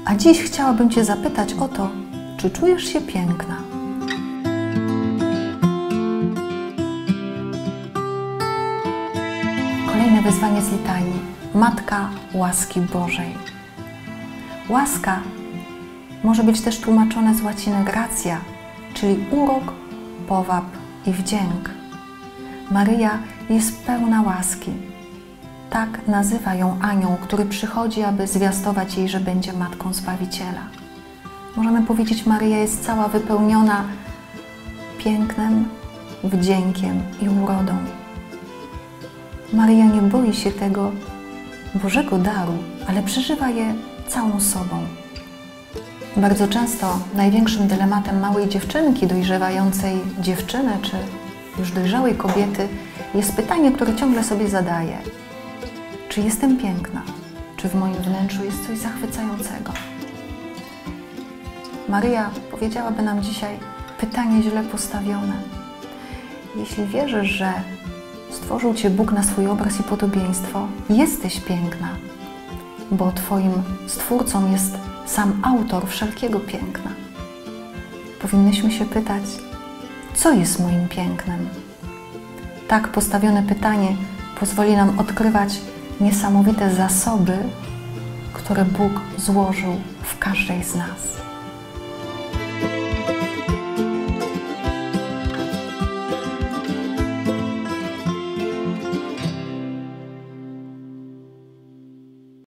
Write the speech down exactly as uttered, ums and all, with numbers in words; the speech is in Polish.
A dziś chciałabym Cię zapytać o to, czy czujesz się piękna? Kolejne wyzwanie z litanii. Matka łaski Bożej. Łaska może być też tłumaczone z łaciny gratia, czyli urok, powab i wdzięk. Maryja jest pełna łaski. Tak nazywa ją anioł, który przychodzi, aby zwiastować jej, że będzie matką Zbawiciela. Możemy powiedzieć, Maryja jest cała wypełniona pięknem, wdziękiem i urodą. Maryja nie boi się tego Bożego daru, ale przeżywa je całą sobą. Bardzo często największym dylematem małej dziewczynki, dojrzewającej dziewczyny czy już dojrzałej kobiety jest pytanie, które ciągle sobie zadaje. Czy jestem piękna? Czy w moim wnętrzu jest coś zachwycającego? Maryja powiedziałaby nam dzisiaj pytanie źle postawione. Jeśli wierzysz, że stworzył Cię Bóg na swój obraz i podobieństwo, jesteś piękna, bo Twoim Stwórcą jest sam autor wszelkiego piękna. Powinnyśmy się pytać, co jest moim pięknem? Tak postawione pytanie pozwoli nam odkrywać niesamowite zasoby, które Bóg złożył w każdej z nas.